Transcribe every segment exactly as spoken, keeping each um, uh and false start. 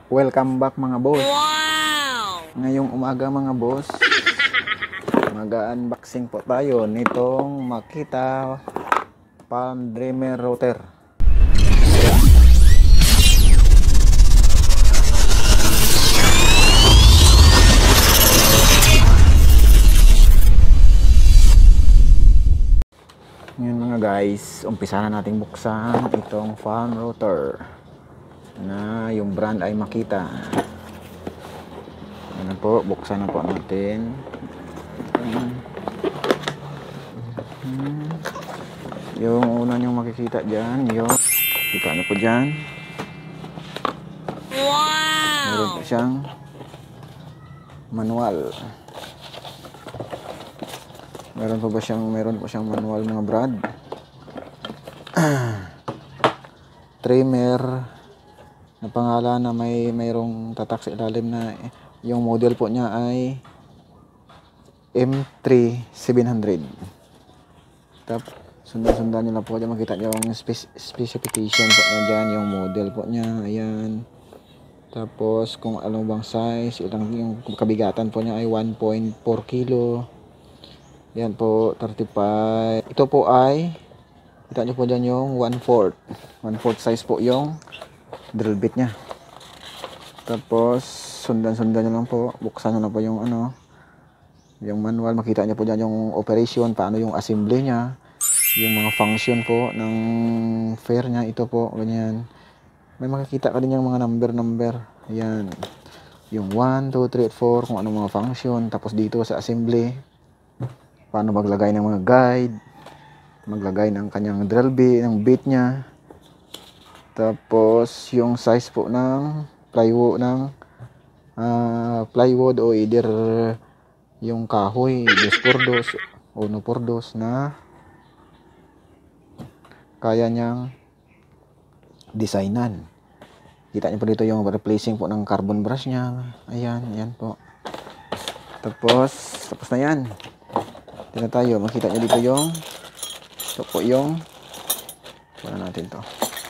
Welcome back mga boss. Wow! Ngayong umaga mga boss, mag-unboxing po tayo nitong Makita Palm Dreamer router. Ngayon mga guys, umpisa na nating buksan itong farm router na yung brand ay Makita. Ano po, buksan na po natin. Yung una nyo makikita dyan, yung kita nyo po dyan. Wow! Meron po siyang manual. Meron po ba siyang, meron po siyang manual mga brad. Trimmer na pangalan na may mayroong tatak sa ilalim na yung model po niya ay M three seven hundred. Tapos sundan-sundan nyo lang po dyan, makita nyo yung spec specification po niya dyan, yung model po niya, ayan. Tapos kung ano bang size, ilang yung kabigatan po niya ay one point four kilo. Yan po, thirty-five. Ito po ay, kita nyo po dyan yung one fourth. one fourth size po yung drill bit nya. Tapos sundan-sundan nyo lang po, buksan nyo na po yung ano, yung manual. Makita nyo po dyan yung operation, paano yung assembly nya, yung mga function po ng fair nya. Ito po, ganyan. May makikita ka din yung mga number-number. Ayan, yung one, two, three, four, kung ano mga function. Tapos dito sa assembly, paano maglagay ng mga guide, maglagay ng kanyang drill bit, ng bit nya. Tapos yung size po ng plywood ng uh, plywood o either yung kahoy dos por dos o uno por dos na kaya niyang designan. Kita niyo po dito yung replacing po ng carbon brush niya. Ayan, ayan po. Tapos tapos na yan. Tingnan tayo, makita niyo dito yung ito po yung wala natin to.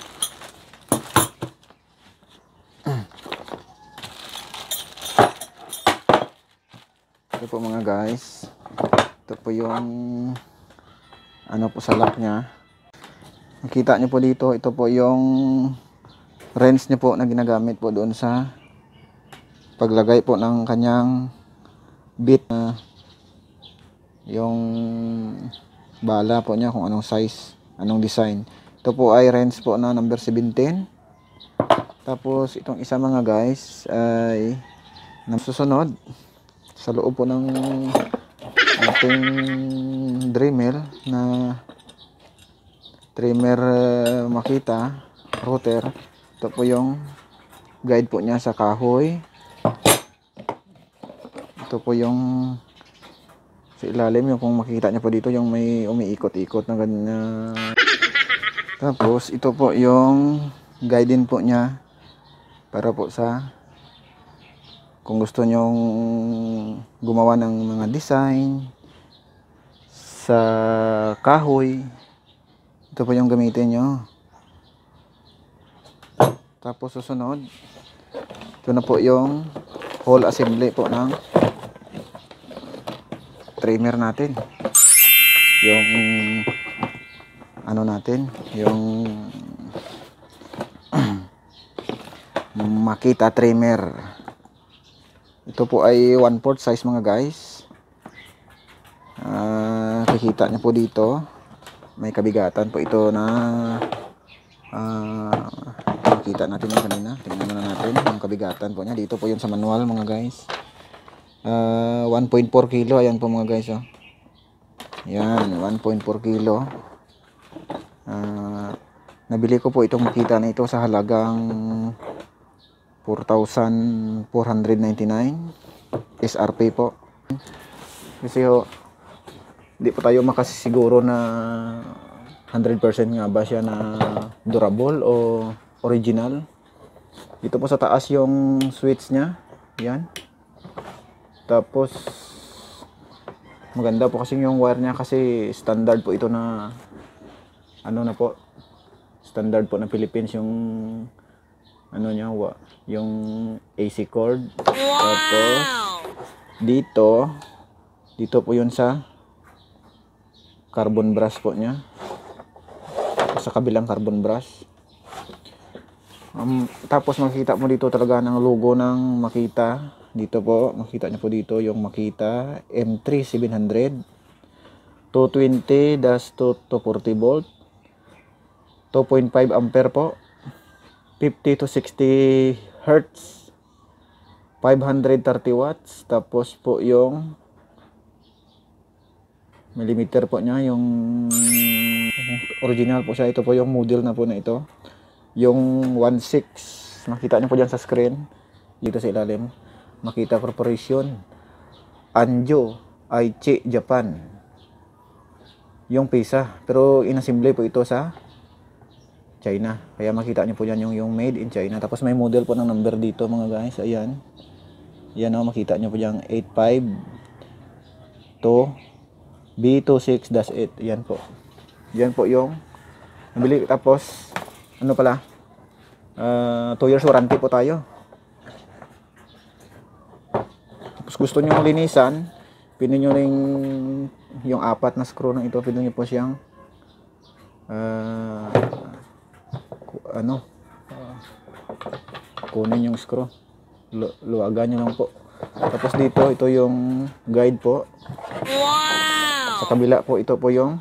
Ito po mga guys, ito po yung ano po sa lock nya. Nakita nyo po dito, ito po yung wrench nyo po na ginagamit po doon sa paglagay po ng kanyang bit, na yung bala po niya kung anong size, anong design. Ito po ay wrench po na number seventeen. Tapos itong isa mga guys ay nasusunod sa loob po ng ating Dreamer na trimmer uh, Makita router. Ito po yung guide po niya sa kahoy. Ito po yung sa ilalim, yung kung makikita niyo po dito yung may umiikot-ikot na ganyan. Tapos ito po yung guide din po niya para po sa kung gusto nyong gumawa ng mga design sa kahoy. Ito po yung gamitin nyo. Tapos susunod, ito na po yung whole assembly po ng trimmer natin. Yung ano natin, yung Makita trimmer. Ito po ay one fourth size mga guys. Uh, kikita niyo po dito, may kabigatan po ito na uh, makita natin yung kanina. Tingnan muna natin yung kabigatan po niya. Dito po yun sa manual mga guys. Uh, one point four kilo. Ayan po mga guys. Oh. Ayan, one point four kilo. Uh, nabili ko po itong Makita na ito sa halagang four thousand four hundred ninety-nine S R P po. Kasi ho, hindi po tayo makasiguro na one hundred percent nga ba siya na durable o original. Dito po sa taas yung switch nya. Yan. Tapos maganda po kasi yung wire nya, kasi standard po ito na ano na po, standard po na Philippines yung ano niya, wa, yung A C cord. Tapos dito, dito po yun sa carbon brush po niya. Sa kabilang carbon brush. Um, tapos makikita mo dito talaga ng logo ng Makita. Dito po, makita niyo po dito yung Makita M three seven hundred. two twenty to two forty volt. two point five ampere po. fifty to sixty hertz. five hundred thirty watts. Tapos po yung millimeter po niya, yung original po siya. Ito po yung model na po na ito. Yung one six. Makita niyo po dyan sa screen. Dito sa ilalim. Makita Corporation. Anjo. Aichi, Japan. Yung pisa. Pero inassemble po ito sa China. Kaya makita niyo po dyan yung, yung made in China. Tapos may model po ng number dito mga guys. Ayan. Ayan o. Makita niyo po dyan. eight five to B two six dash eight. Yan po. Yan po yung nabili. Tapos, ano pala? two uh, years warranty po tayo. Tapos gusto nyo linisan, pinin nyo rin yung apat na screw ng ito. Pinin nyo po siyang uh, ano? Uh, kunin yung screw. Lu luwagan nyo lang po. Tapos dito, ito yung guide po. Wow! Sa kabila po, ito po yung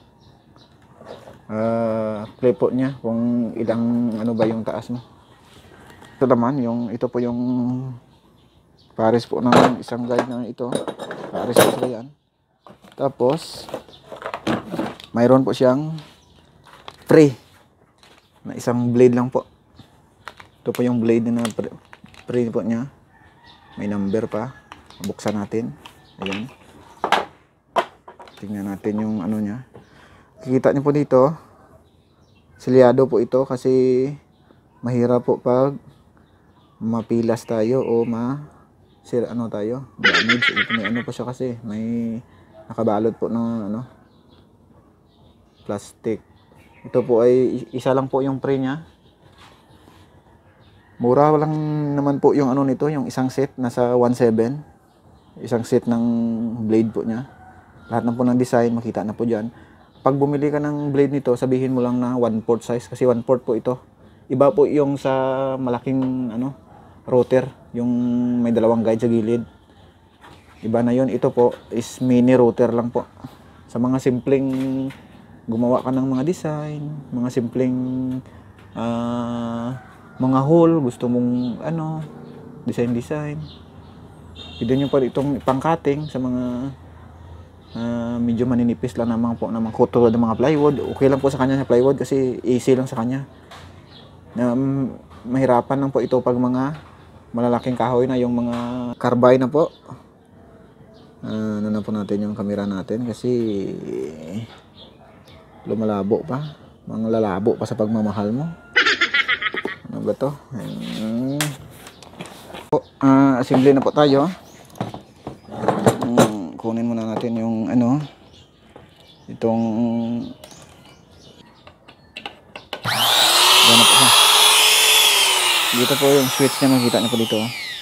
uh, clip po niya. Kung ilang, ano ba yung taas mo. Ito naman, yung, ito po yung pares po ng isang guide na ito. Pares po sila yan. Tapos, mayroon po siyang pre na isang blade lang po. Ito po yung blade na pre, pre po niya. May number pa. Buksan natin. Ayan. Tingnan natin yung ano niya. Kikita niyo po dito. Selyado po ito kasi mahirap po pag mapilas tayo o ma sir ano tayo. Damage. Ito may ano po siya kasi. May nakabalot po ng ano plastic. Ito po ay isa lang po yung pre niya. Mura lang naman po yung ano nito, yung isang set nasa one seven. Isang set ng blade po niya. Lahat na po ng design, makita na po dyan. Pag bumili ka ng blade nito, sabihin mo lang na one fourth size kasi one fourth po ito. Iba po yung sa malaking ano, router, yung may dalawang guide sa gilid. Iba na yun. Ito po is mini router lang po. Sa mga simpleng gumawa ka ng mga design, mga simpleng uh, mga hole, gusto mong ano, design-design. Pwede nyo pa itong pang-cutting sa mga Uh, medyo maninipis lang naman po naman tulad ng mga plywood. Okay lang po sa kanya sa plywood kasi easy lang sa kanya. Um, mahirapan lang po ito pag mga malalaking kahoy na, yung mga carbide na po. Uh, ano na po natin yung camera natin kasi lumalabo pa. Mga lalabo pa sa pagmamahal mo. Ano ba to? Um, uh, assembly na po tayo. Kunin muna natin yung ano itong yan po ha. Dito po yung switch niya, makikita niyo po dito.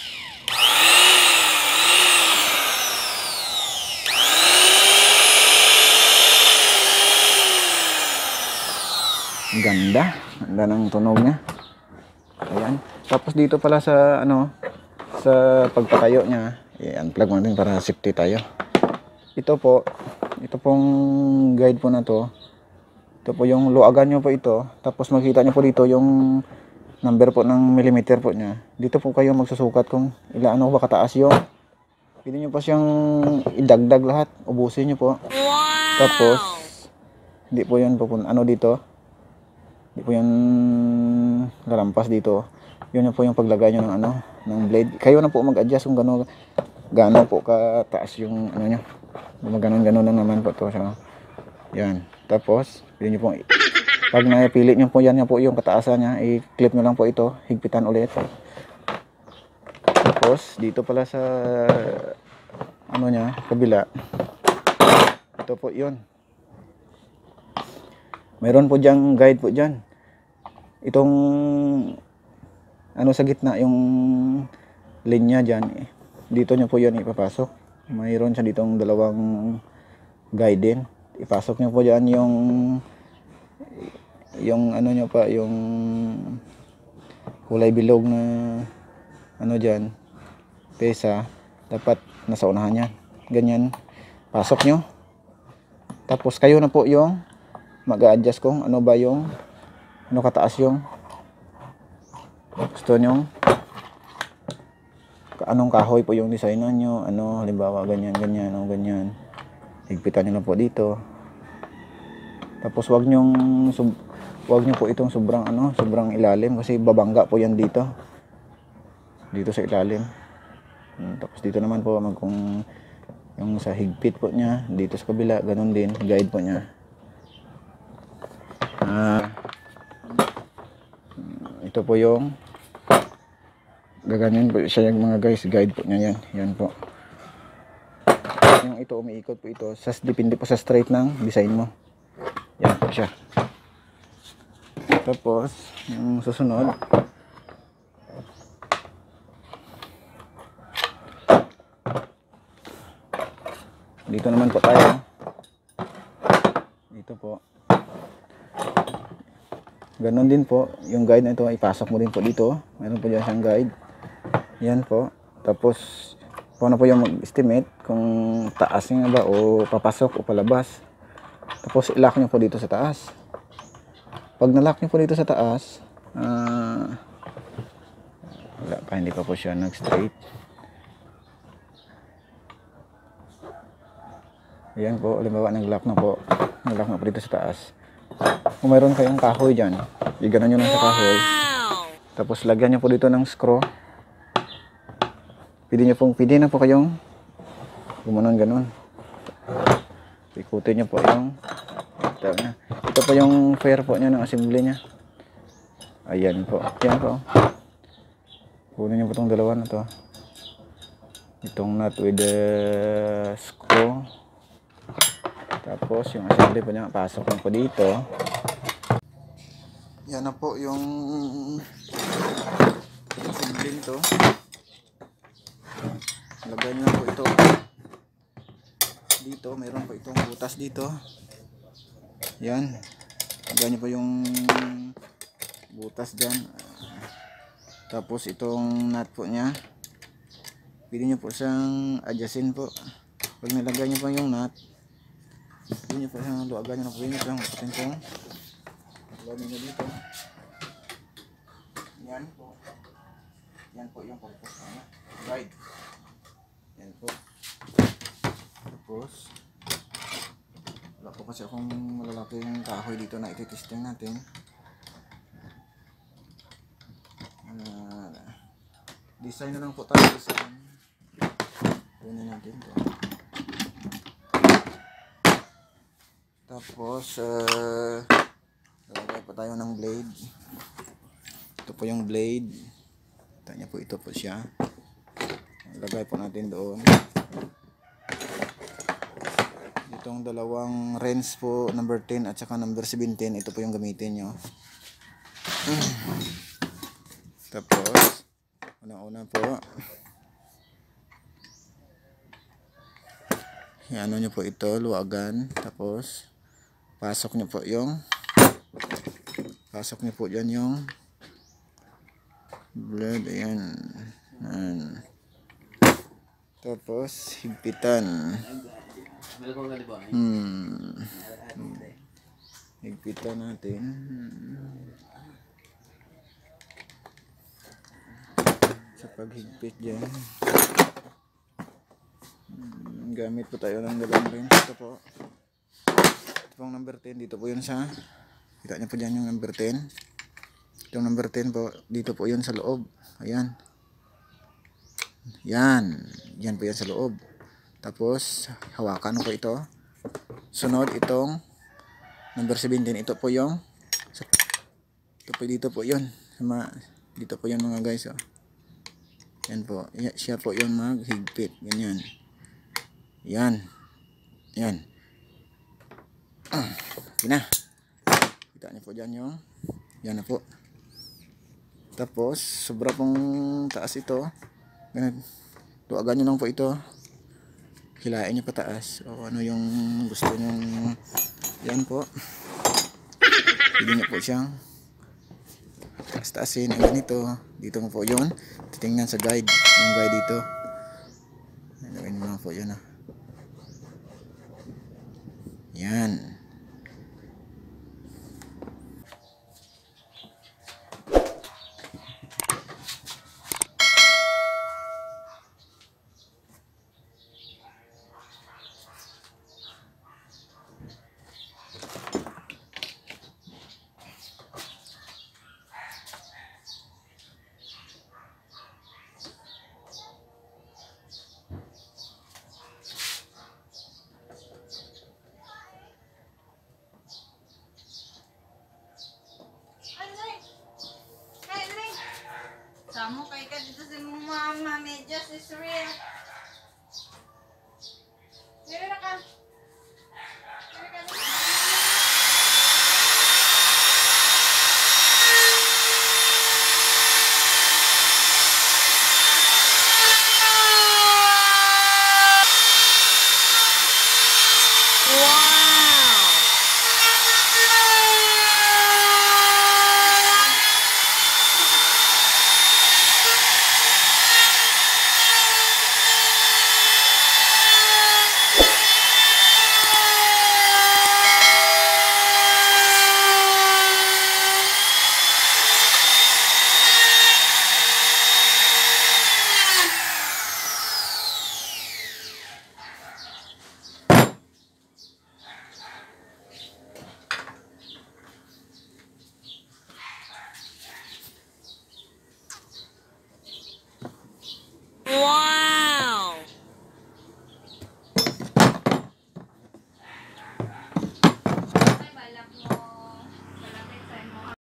Ganda, ganda ng tunog niya. Ayan. Tapos dito pala sa ano sa pagpatayo niya, i-unplug natin para safety tayo. Ito po, ito pong guide po na to. Ito po yung luagan nyo po ito. Tapos makita nyo po dito yung number po ng millimeter po niya. Dito po kayo magsusukat kung ilan ano ba kataas yung. Pwede nyo pa siyang idagdag lahat. Ubusin nyo po. Wow! Tapos, hindi po yun po ano dito. Hindi po yun lalampas dito. Yun po yung paglagay nyo ng ano, ng blade. Kayo na po mag-adjust kung gano'n gaano po kataas yung ano nyo. Maganon-ganon lang naman po to. So, yan. Tapos, pwede nyo po, pag napili nyo po yan, yan po yung kataasan niya, i-clip nyo lang po ito, higpitan ulit. Tapos, dito pala sa ano niya, kabila. Ito po yun. Mayroon po dyang guide po dyan. Itong ano sa gitna yung linya dyan, eh. Dito nyo po yan ipapasok. Mayroon siya ditong dalawang guide din. Ipasok nyo po dyan yung yung ano nyo pa, yung kulay bilog na ano dyan, pesa. Dapat nasa unahan yan. Ganyan. Pasok nyo. Tapos kayo na po yung mag-a-adjust kung ano ba yung ano kataas yung gusto nyo, anong kahoy po yung design nyo, ano halimbawa ganyan ganyan o ganyan, higpitan nyo lang po dito. Tapos wag nyong sub, wag nyo po itong sobrang ano sobrang ilalim kasi babangga po yan dito dito sa ilalim. Tapos dito naman po mag kung yung sa higpit po niya dito sa kabila, ganun din guide po niya. Uh, ito po yung gaganyan po siya yung mga guys, guide po niya yan. Yan po. Yung ito umiikot po ito. Sas, depende po sa straight ng design mo. Yan po siya. Tapos, yung susunod. Dito naman po tayo. Dito po. Ganon din po, yung guide na ito, ipasok mo din po dito. Meron po dyan siyang guide. Yan po. Tapos, paano po yung mag-estimate kung taas nga ba o papasok o palabas. Tapos, ilock nyo po dito sa taas. Pag nalock nyo po dito sa taas, uh, wala pa, hindi pa po siya nag-straight. Yan po, halimbawa nag-lock na po. Nag-lock na po dito sa taas. Kung mayroon kayong kahoy dyan, iganan nyo lang sa kahoy. Tapos lagyan nyo po dito ng screw. Pwede nyo pong, pwede na po kayong gumanon ganon. Ikutin nyo po yung ito, na. Ito po yung fair po niya ng assembly niya. Ayan po. Ayan po. Kunin nyo po itong dalawa na to. Itong nut with the screw. Tapos yung assembly po niya, pasok lang po dito. Yan na po yung assembly to. Lagay nyo na po ito. Dito, mayroon po itong butas dito. Yan. Lagay nyo po yung butas dyan. Tapos itong nut po niya. Pwede nyo po siyang adjustin po. Pag nilagay nyo po yung nut, pwede nyo po siyang luagan nyo na po yun. Pwede nyo po luagan nyo dito. Yan po. Yan po yung purpose niya. Guide. Yan po. Tapos wala po kasi akong malalaki yung kahoy dito na ititesting natin. Uh, design na lang po tayo. Design. Kunin natin ito. Tapos uh, lalagay pa tayo ng blade. Ito po yung blade. Kita niya po, ito po siya. Lagay po natin doon. Itong dalawang wrench po, number ten at saka number seventeen, ito po yung gamitin nyo. Tapos unang-una po, ano nyo po ito, luwagan. Tapos pasok nyo po yung pasok nyo po dyan yung blade. Ayan. Ayan. Tapos higpitan. Hmm. Higpitan natin. Sa paghigpit dyan, hmm, gamit po tayo ng dalawang wrench. Ito po. Ito pong number ten. Dito po yun sa, kita nyo po dyan yung number ten. Itong number ten po, dito po yun sa loob. Ayan. Yan. Yan po yan sa loob. Tapos hawakan po ito. Sunod itong number seventeen. Ito po yung ito po, dito po yun. Dito po yun mga guys. Oh. Yan po. Siya po yung maghigpit. Ganyan. Yan. Yan. Okay na. Kita niyo po dyan yung yan na po. Tapos sobra pong taas ito. Ganun. Tuwagan nyo lang po ito. Hilain nyo pataas. O ano yung gusto nyo. Yan po. Pwede nyo po siyang taas-taasin. Ang ganito. Dito mo po yun. Titingnan sa guide. Yung guide dito. Gawin mo lang po yun. Ah. Yan. Kamu kay ka dito sa mama, medyas is real. Meron na ka.